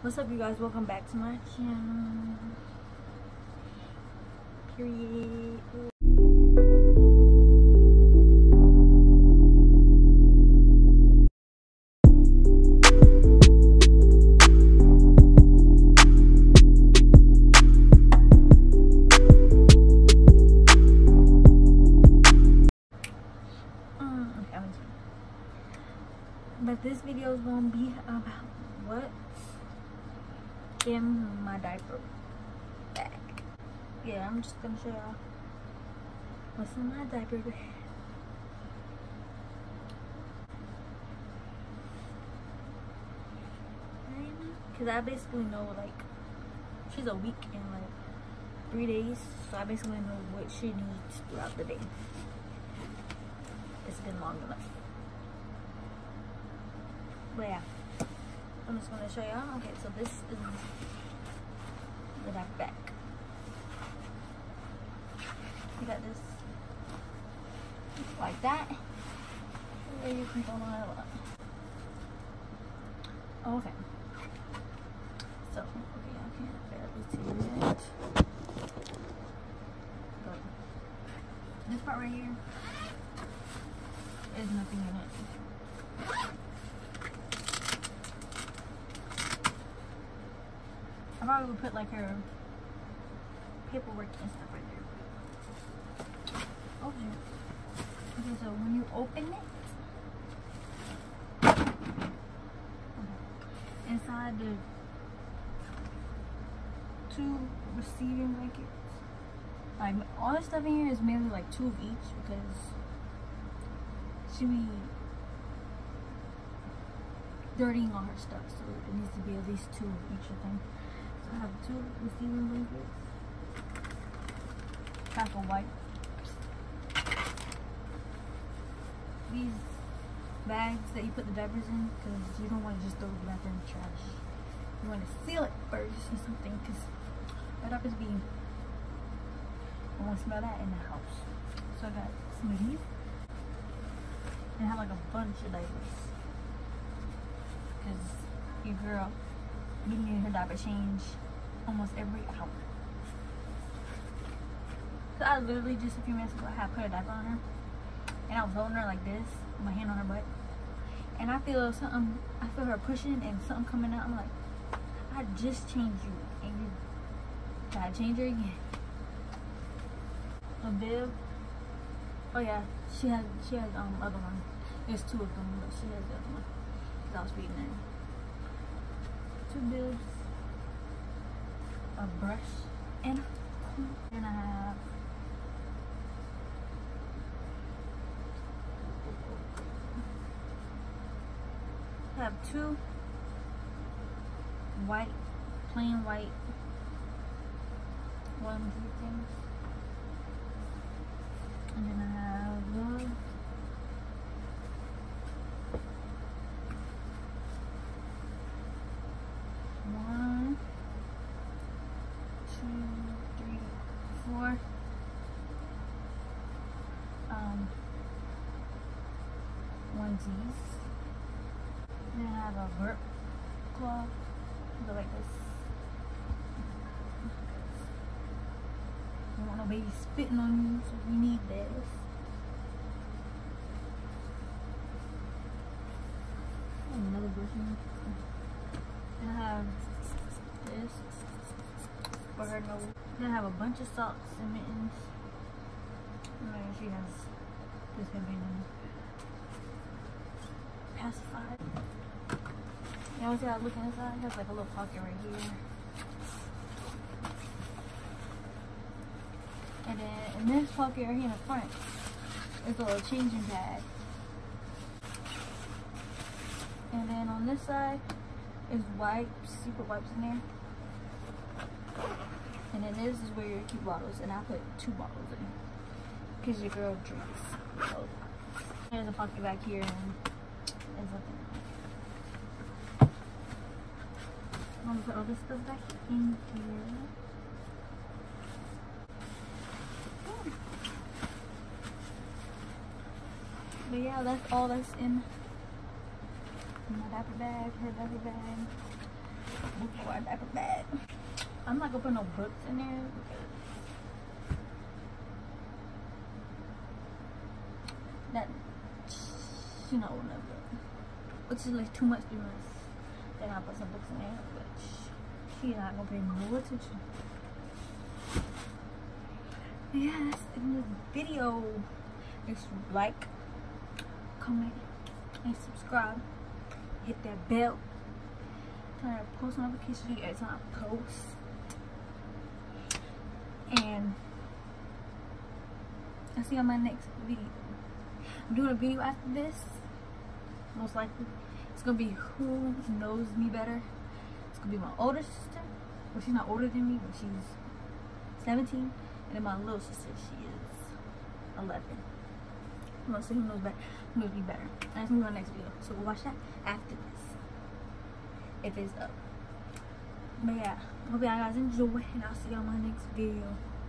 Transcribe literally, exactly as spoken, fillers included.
What's up, you guys? Welcome back to my channel. Period. But this video is gonna be about what's in my diaper bag. Yeah, I'm just gonna show y'all what's in my diaper bag. Cause I basically know, like, she's a week in like three days, so I basically know what she needs throughout the day. It's been long enough. But yeah, I'm just gonna show y'all. Okay, so this is the diaper bag. You got this like that, and you can go on it up. Okay. So, okay, I can't barely see it. But this part right here is nothing in it. I probably would put like her paperwork and stuff right there. Okay. Okay, so when you open it, okay, inside the two receiving blankets, like all this stuff in here is mainly like two of each because she be dirtying all her stuff, so it needs to be at least two of each of them. I have two receiving blankets, pack of wipes, these bags that you put the diapers in, because you don't want to just throw it back in the trash. You want to seal it first or something, because the diapers be, I want to smell that in the house. So I got some of these, and I have like a bunch of diapers, because your girl be needing her diaper change almost every hour. So I literally just a few minutes ago I had put a diaper on her, and I was holding her like this, with my hand on her butt, and I feel something. I feel her pushing and something coming out. I'm like, I just changed you, and you gotta change her again. A bib. Oh yeah, she has she has um other one. There's two of them, but she has the other one because I was feeding her. Two bibs, a brush, and a comb. Then I have I have two white, plain white onesie things, and then I have one. One, two, three, four. Um, onesies. Then I have a burp cloth. Go like this. Don't want no baby spitting on you, so we need this. Another brushing. Then I have this for her nose. Then I have a bunch of socks and mittens. And then she has this heavy one. Pacified. You know, see how I look inside? It has like a little pocket right here. And then in this pocket right here in the front is a little changing pad. And then on this side is wipes. You put wipes in there. And then this is where you keep bottles, and I put two bottles in because your girl drinks. So there's a pocket back here, and there's nothing. I'm gonna put all this stuff back in here. But yeah, that's all that's in my diaper bag, her diaper bag. before I diaper bag. I'm not gonna put no books in there because that, you know, whatever. Which is like too much too much. Then I'll put some books in there, but she's not gonna pay no attention. Yeah, that's in this video. Make sure you like, comment, and subscribe. Hit that bell. Turn on post notifications every time I post. And I'll see you on my next video. I'm doing a video after this. Most likely. It's gonna be who knows me better. It's gonna be my older sister. Well, she's not older than me, but she's seventeen. And then my little sister, she is eleven. I'm gonna see who knows better, who knows me better. And that's gonna be my next video. So we'll watch that after this, if it's up. But yeah, hope y'all guys enjoy, and I'll see you on my next video.